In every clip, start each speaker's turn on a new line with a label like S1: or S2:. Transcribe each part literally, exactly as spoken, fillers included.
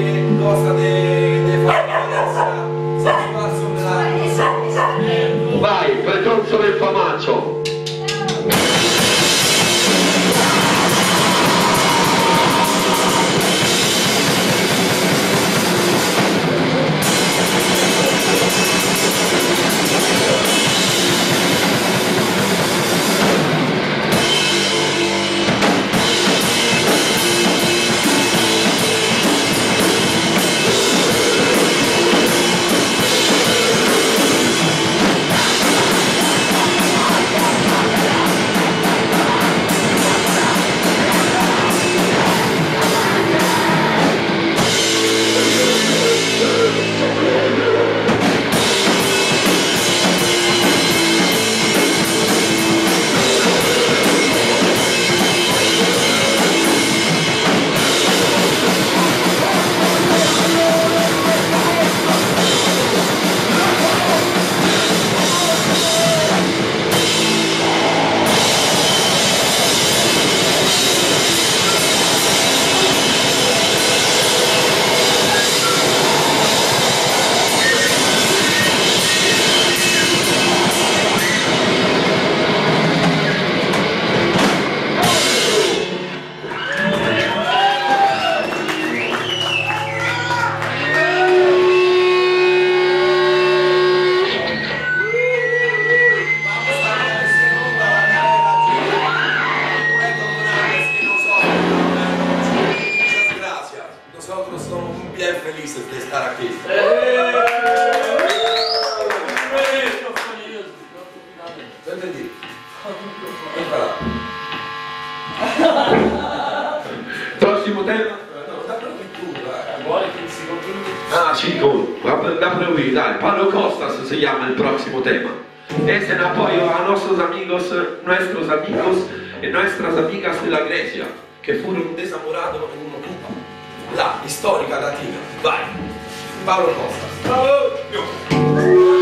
S1: che cosa deve fare adesso? Se ti passo la...
S2: Vai, pretonzo del famaccio. Prossimo tema? Ah, chico, la prioridad. Pablo Costas se llama el próximo tema. Es en apoyo a nuestros amigos, nuestros amigos y nuestras amigas de la Grecia que fueron desamorados en una copa, la histórica latina. Vai, Pablo Costas. Bravo.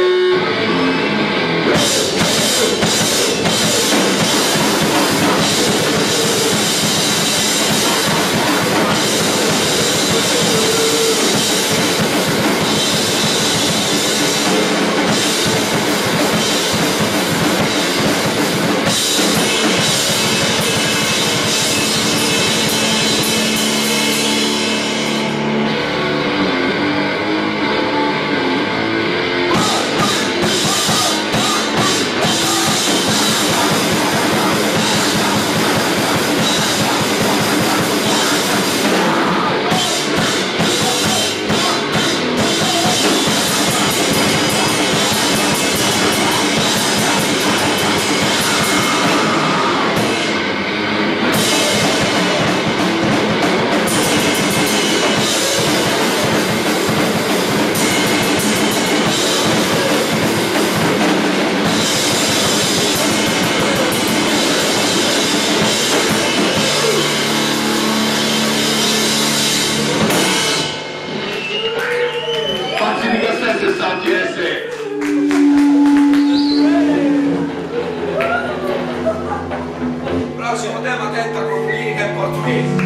S2: Prossimo tema, tenta con lirica in portoghese.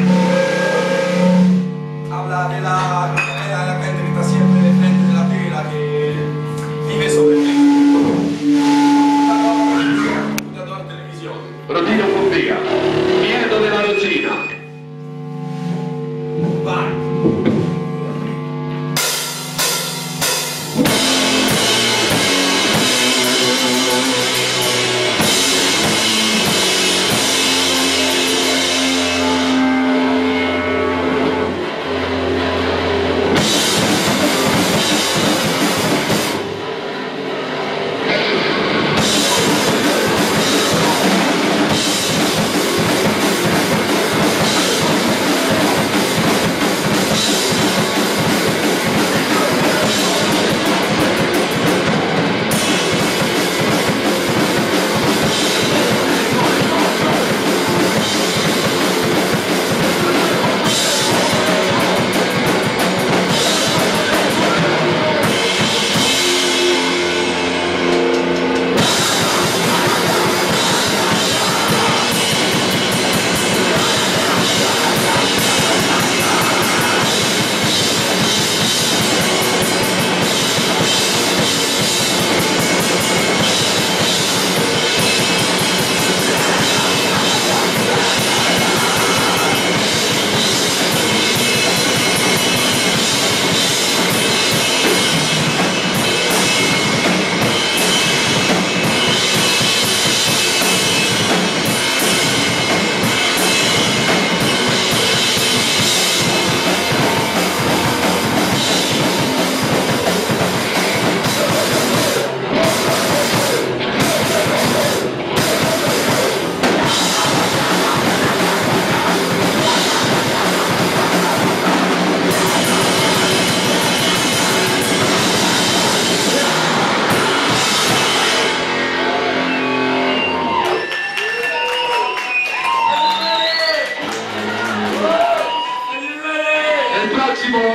S2: Habla de la, de la gente que está siempre frente de la tela, que vive sobre te. Computador, televisione. Rodino Pompea, miedo della Rosina.
S1: Vai.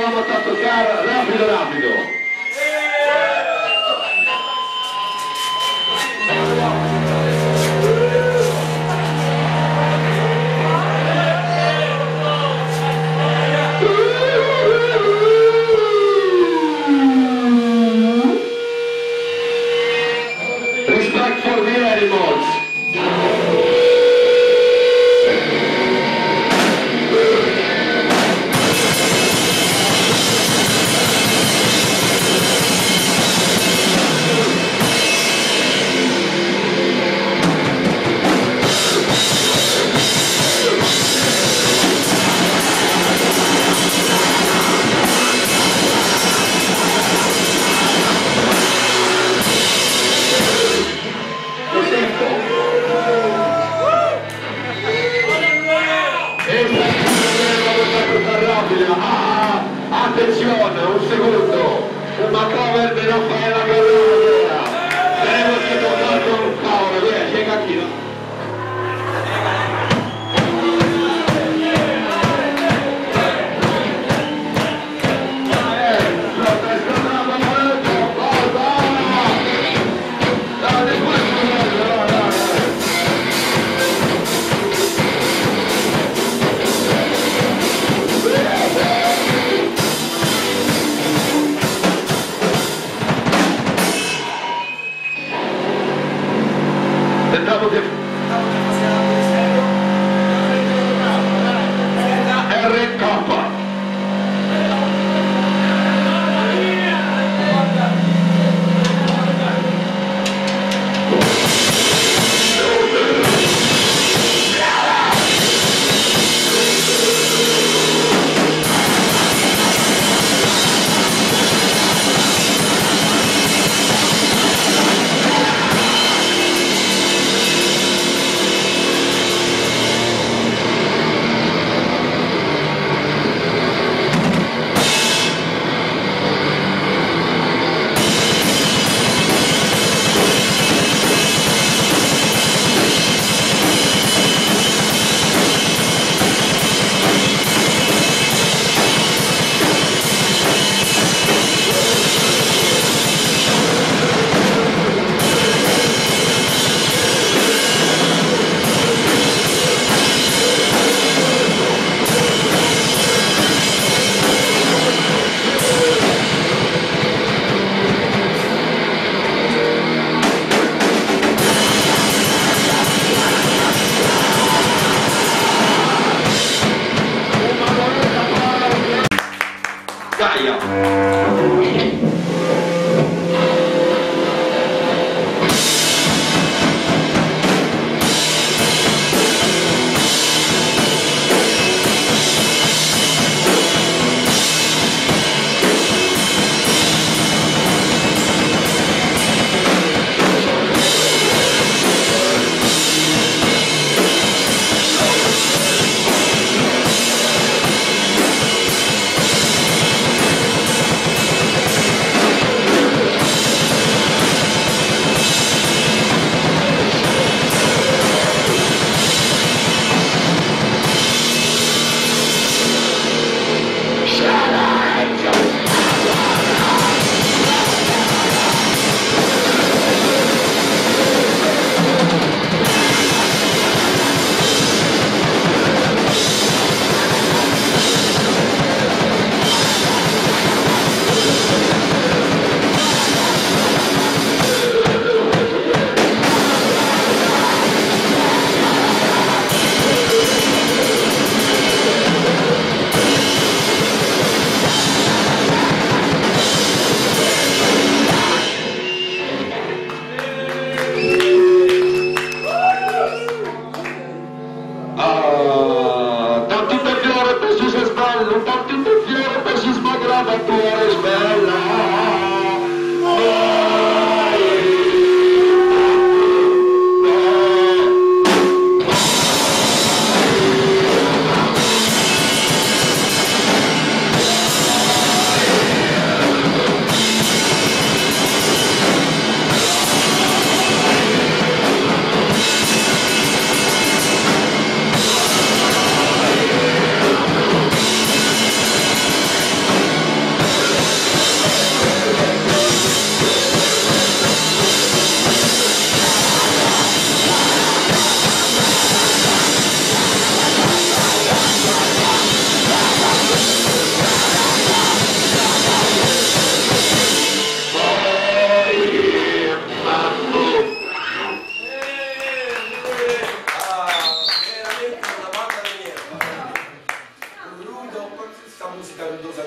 S3: vamos a tocar rápido, rápido. Respect for the animals. Ah, attenzione, un secondo, una cover di Raffaella Carrera, tenemos que tocar con Paolo, via, llega aquí, no? Tentavo che R K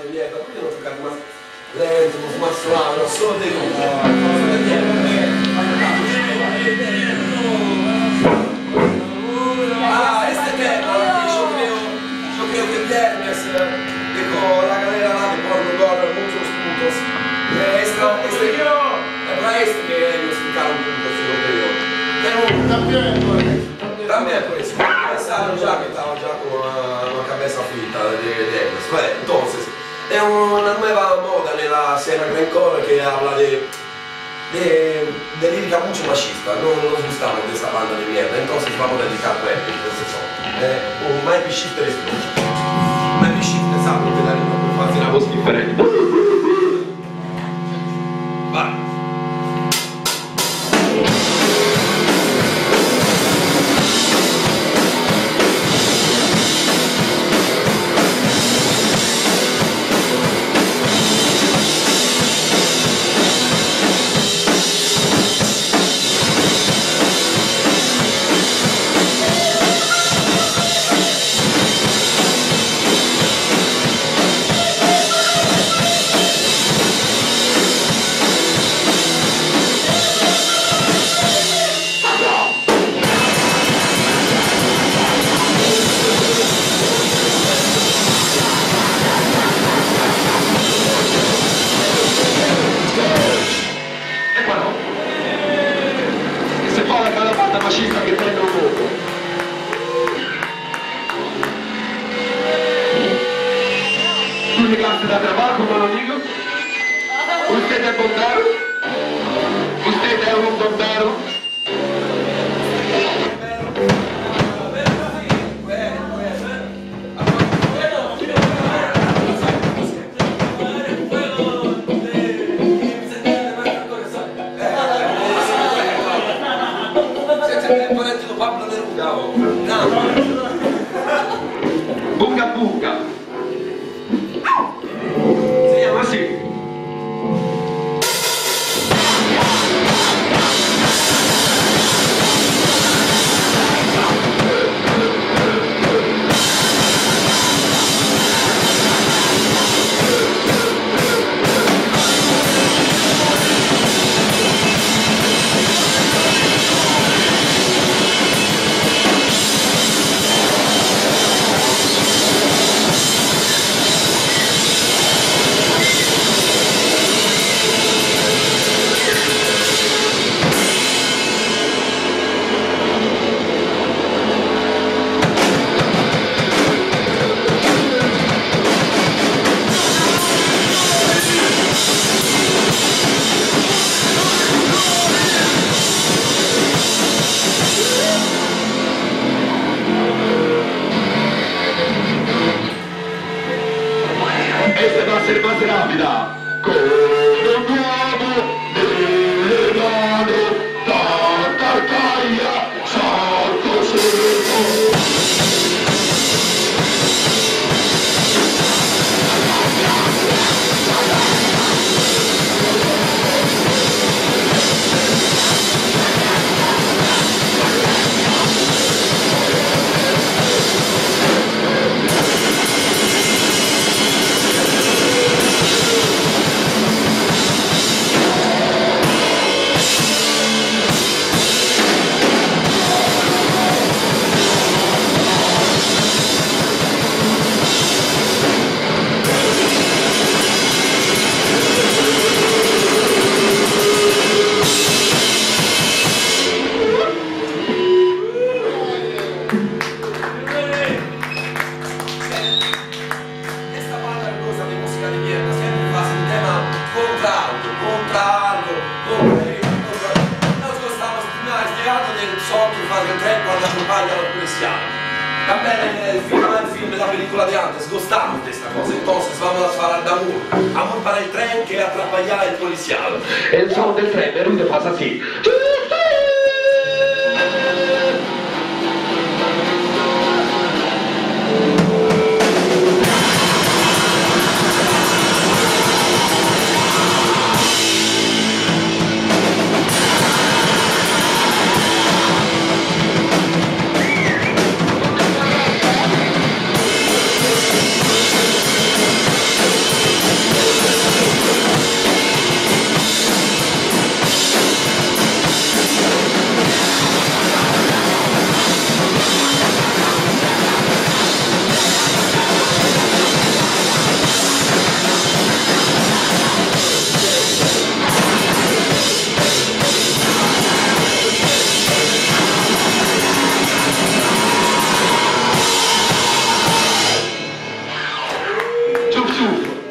S1: di mierda, perché non giocare más lento, más suave, non solo dei ah, este tema, yo creo, yo creo que viernes eh, con la galera là de Porno Gol, muchos puntos. Eh, esta, este, è para este que ellos ficaron puntos, yo creo. Pero,
S3: También,
S1: también por eso, pensaron ya que estaba ya con una, una cabeza frita de, de ellos. Bueno, entonces, es una nueva moda nella scena grindcore que habla de De, de lírica mucho machista, no nos gustamos de esta banda de mierda, entonces vamos a dedicar a ellos, entonces son eh, un My Be Shift Restructure. My Be Shift, esatto, che da lì non
S2: Fate una voce differente.
S1: vai.
S3: Fascista che prende un voto.
S2: Tu llegaste de trabajo, no lo digo.
S3: Usted è bombero? Usted è un bombero?
S2: Bunga bunga. Si chiama così.
S3: Esta va a ser más rápida. Con un nuovo delegado, tanta taglia, salto secco.
S1: También el film, el film de la película de antes, gustamos de esta cosa, entonces vamos a falar de amor. Amor para el tren que atrapa ya el policial.
S2: El son del tren, pero te pasa así.